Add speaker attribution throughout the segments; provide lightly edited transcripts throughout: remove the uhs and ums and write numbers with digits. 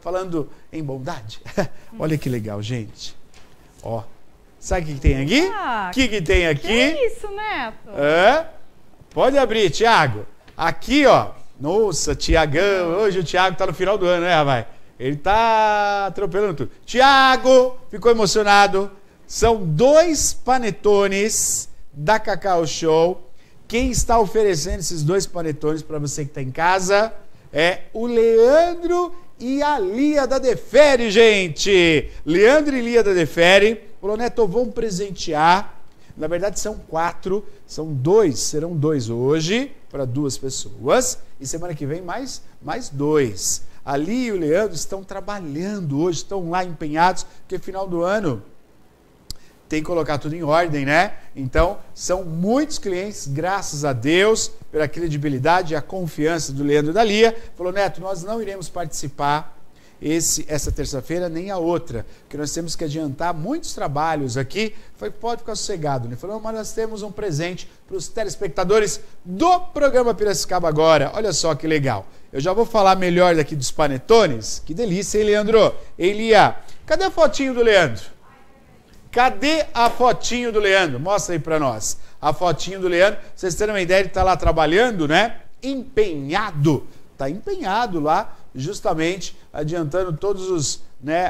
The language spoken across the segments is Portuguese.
Speaker 1: falando em bondade. Olha que legal, gente. Ó, sabe o que tem aqui? O que tem aqui?
Speaker 2: Que é isso, Neto?
Speaker 1: Pode abrir, Tiago. Aqui, ó. Nossa, Tiagão. Hoje o Tiago tá no final do ano, né, rapaz? Ele tá atropelando tudo. Tiago ficou emocionado. São 2 panetones da Cacau Show. Quem está oferecendo esses 2 panetones para você que está em casa é o Leandro e a Lia da Defere, gente. Leandro e Lia da Defere. Falou, Neto, vamos presentear. Na verdade são 4, serão 2 hoje para 2 pessoas. E semana que vem mais 2. A Lia e o Leandro estão trabalhando hoje, estão lá empenhados, porque final do ano tem que colocar tudo em ordem, né? Então, são muitos clientes, graças a Deus, pela credibilidade e a confiança do Leandro e da Lia. Falou, Neto, nós não iremos participar essa terça-feira, nem a outra, porque nós temos que adiantar muitos trabalhos aqui. Foi, pode ficar sossegado, né? Falou, mas nós temos um presente para os telespectadores do programa Piracicaba agora. Olha só que legal. Eu já vou falar melhor daqui dos panetones. Que delícia, hein, Leandro? Ei, Lia, cadê a fotinho do Leandro? Cadê a fotinho do Leandro? Mostra aí para nós. A fotinho do Leandro. Pra vocês terem uma ideia, ele está lá trabalhando, né? Empenhado. Está empenhado lá, justamente adiantando todos os, né,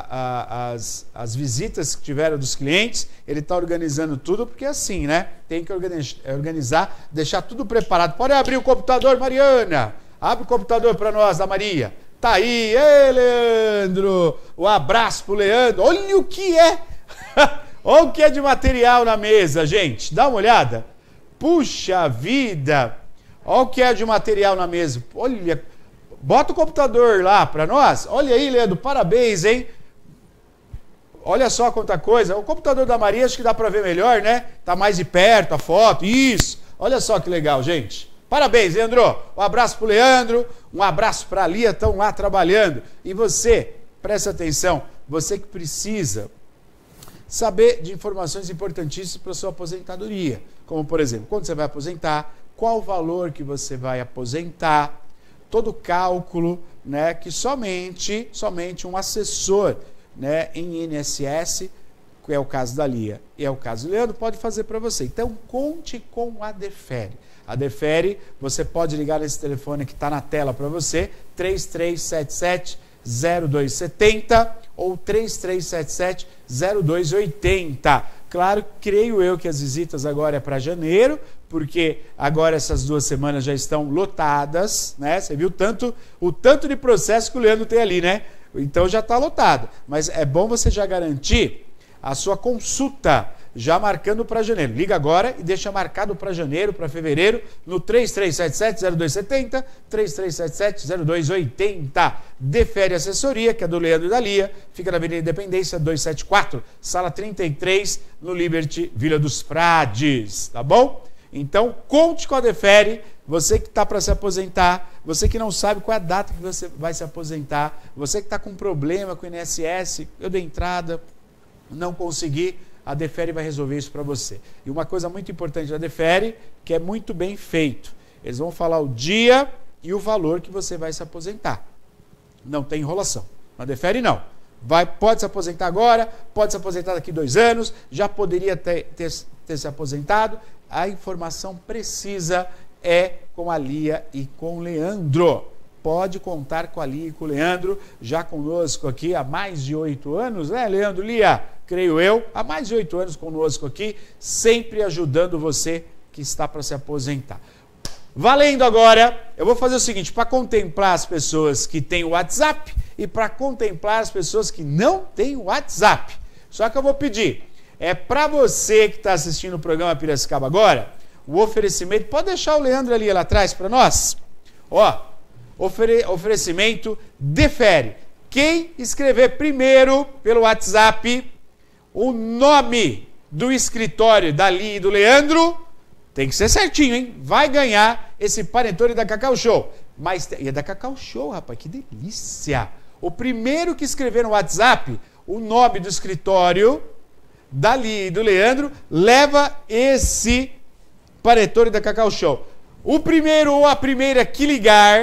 Speaker 1: as visitas que tiveram dos clientes. Ele está organizando tudo, porque é assim, né? Tem que organizar, deixar tudo preparado. Pode abrir o computador, Mariana. Abre o computador para nós, da Maria. Tá aí, ei, Leandro. Um abraço pro Leandro. Olha o que é. Olha o que é de material na mesa, gente. Dá uma olhada. Puxa vida. Olha o que é de material na mesa. Olha. Bota o computador lá para nós. Olha aí, Leandro. Parabéns, hein? Olha só quanta coisa. O computador da Maria acho que dá para ver melhor, né? Tá mais de perto a foto. Isso. Olha só que legal, gente. Parabéns, Leandro. Um abraço pro Leandro. Um abraço para a Lia. Estão lá trabalhando. E você, presta atenção. Você que precisa saber de informações importantíssimas para a sua aposentadoria. Como, por exemplo, quando você vai aposentar, qual o valor que você vai aposentar, todo o cálculo, né, que somente um assessor, né, em INSS, que é o caso da Lia e é o caso do Leandro, pode fazer para você. Então, conte com a Defere. A Defere, você pode ligar nesse telefone que está na tela para você, 3377-0270 ou 3377-0280. Claro, creio eu que as visitas agora é para janeiro, porque agora essas 2 semanas já estão lotadas, né? Você viu o tanto de processo que o Leandro tem ali, né? Então já está lotado. Mas é bom você já garantir a sua consulta, já marcando para janeiro. Liga agora e deixa marcado para janeiro, para fevereiro, no 3377-0270, 3377-0280. Defere Assessoria, que é do Leandro e da Lia, fica na Avenida Independência 274, sala 33, no Liberty Vila dos Frades, tá bom? Então, conte com a Defere, você que está para se aposentar, você que não sabe qual é a data que você vai se aposentar, você que está com problema com o INSS, eu dei entrada, não consegui, a Defere vai resolver isso para você. E uma coisa muito importante da Defere, que é muito bem feito. Eles vão falar o dia e o valor que você vai se aposentar. Não tem enrolação. Na Defere, não. Pode se aposentar agora, pode se aposentar daqui 2 anos, já poderia ter se aposentado. A informação precisa é com a Lia e com o Leandro. Pode contar com a Lia e com o Leandro, já conosco aqui há mais de 8 anos, né, Leandro, Lia? Creio eu, há mais de 8 anos conosco aqui, sempre ajudando você que está para se aposentar. Valendo agora, eu vou fazer o seguinte, para contemplar as pessoas que têm o WhatsApp e para contemplar as pessoas que não têm o WhatsApp. Só que eu vou pedir, para você que está assistindo o programa Piracicaba agora, o oferecimento, pode deixar o Leandro ali lá atrás para nós? Ó, oferecimento Defere. Quem escrever primeiro pelo WhatsApp o nome do escritório da Lia e do Leandro, tem que ser certinho, hein? Vai ganhar esse panetone da Cacau Show. E é da Cacau Show, rapaz, que delícia! O primeiro que escrever no WhatsApp o nome do escritório da Lia e do Leandro leva esse panetone da Cacau Show. O primeiro ou a primeira que ligar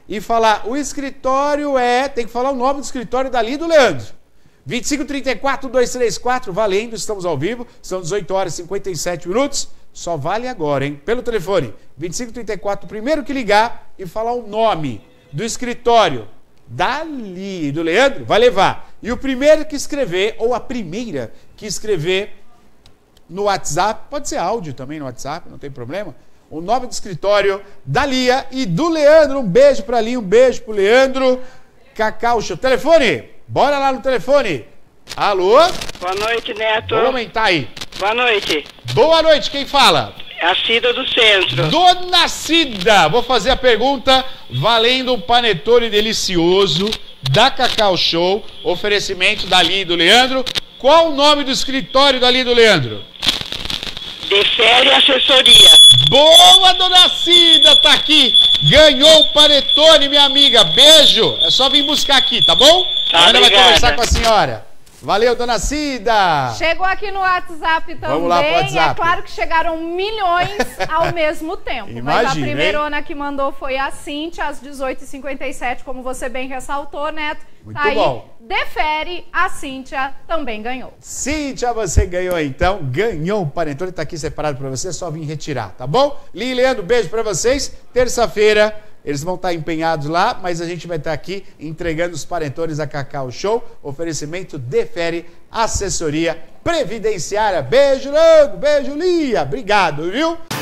Speaker 1: e falar, o escritório tem que falar o nome do escritório dali do Leandro. 2534-234, valendo, estamos ao vivo, são 18 horas e 57 minutos, só vale agora, hein? Pelo telefone, 2534, o primeiro que ligar e falar o nome do escritório dali do Leandro, vai levar. E o primeiro que escrever, ou a primeira que escrever no WhatsApp, pode ser áudio também no WhatsApp, não tem problema, o nome do escritório da Lia e do Leandro. Um beijo pra Lia, um beijo pro Leandro. Cacau Show. Telefone, bora lá no telefone. Alô?
Speaker 2: Boa noite, Neto.
Speaker 1: Vou aumentar aí.
Speaker 2: Boa noite.
Speaker 1: Boa noite, quem fala?
Speaker 2: É a Cida do Centro.
Speaker 1: Dona Cida, vou fazer a pergunta valendo um panetone delicioso da Cacau Show, oferecimento da Lia e do Leandro. Qual o nome do escritório da Lia e do Leandro?
Speaker 2: Defere Assessoria.
Speaker 1: Boa, Dona Cida, tá aqui. Ganhou um panetone, minha amiga. Beijo. É só vir buscar aqui, tá bom?
Speaker 2: Tá,
Speaker 1: Ana vai
Speaker 2: obrigada.
Speaker 1: conversar com a senhora. Valeu, Dona Cida.
Speaker 3: Chegou aqui no WhatsApp também.
Speaker 1: Vamos lá pro WhatsApp.
Speaker 3: É claro que chegaram milhões ao mesmo tempo.
Speaker 1: Imagina,
Speaker 3: mas a primeirona que mandou foi a Cíntia, às 18h57, como você bem ressaltou, Neto.
Speaker 1: Muito
Speaker 3: Aí,
Speaker 1: bom.
Speaker 3: Defere, a Cíntia também ganhou.
Speaker 1: Cíntia, você ganhou então. Ganhou um panetone, tá aqui separado pra você, é só vir retirar, tá bom? Lia e Leandro, beijo pra vocês. Terça-feira eles vão estar empenhados lá, mas a gente vai estar aqui entregando os panetones da Cacau Show. Oferecimento Defere Assessoria Previdenciária. Beijo, Leandro. Beijo, Lia. Obrigado, viu?